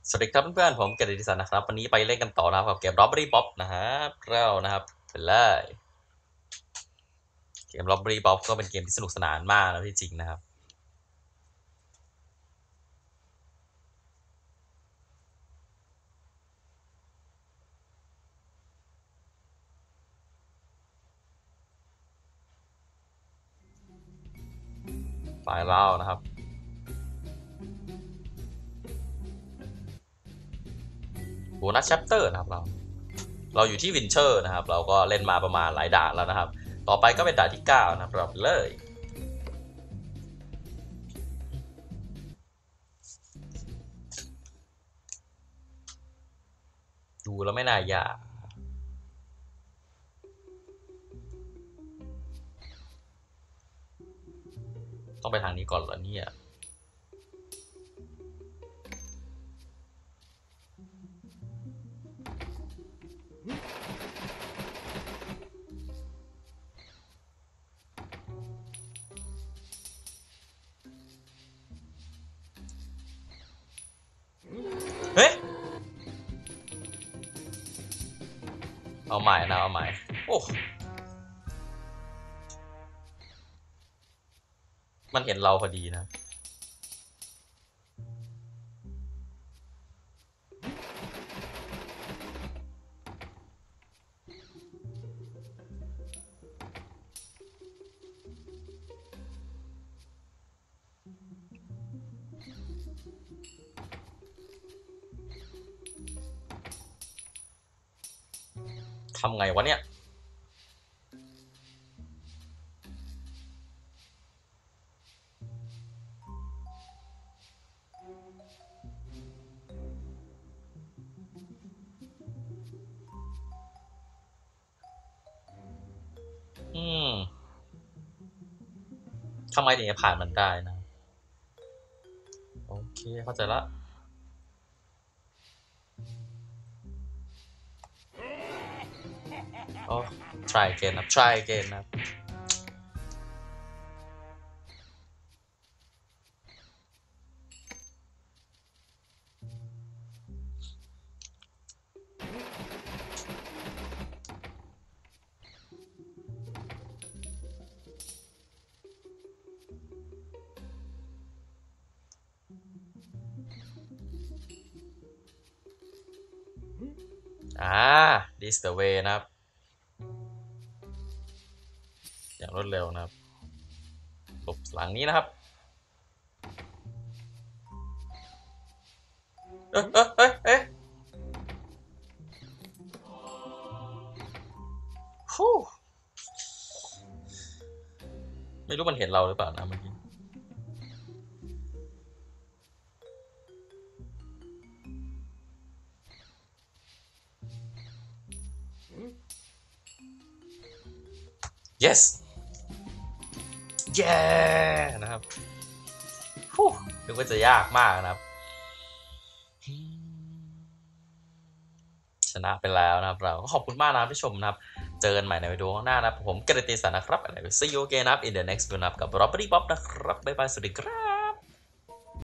สวัสดีครับเพื่อนๆผมเกษตรดิสันนะครับวันนี้ไปเล่นกันต่อนะครับกับเกม Robbery Bob นะครับเรานะครับเป็นเลยเกม Robbery Bob ก็เป็นเกมที่สนุกสนานมากนะที่จริงนะครับฝ่ายเรานะครับโบนัสแชปเตอร์นะครับเราอยู่ที่วินเชอร์นะครับเราก็เล่นมาประมาณหลายด่านแล้วนะครับต่อไปก็เป็นด่านที่9นะครับเราไปเลยดูแล้วไม่น่ายากต้องไปทางนี้ก่อนเหรอเนี่ยเฮ้ยเอาใหม่นะเอาใหม่โอ้มันเห็นเราพอดีนะทำไงวะเนี่ยอืมทำไมถึงจะผ่านมันได้นะโอเคเข้าใจละ โอ้ try again นะ try again นะthis the way นะครับอย่างรวดเร็วนะครับหลบหลังนี้นะครับเอ๊ะฮู้ไม่รู้มันเห็นเราหรือเปล่านะเมื่อกี้ yes เย้นะครับฮู้นึกว่าจะยากมากนะครับชนะไปแล้วนะครับเราก็ขอบคุณมากนะครับที่ชมนะครับเจอกันใหม่ในวิดีโอข้างหน้านะครับผมเกรติสันนะครับ see you again นะครับ in the next video นะครับกับ Robbery Bob นะครับบ๊ายบายสวัสดีครับ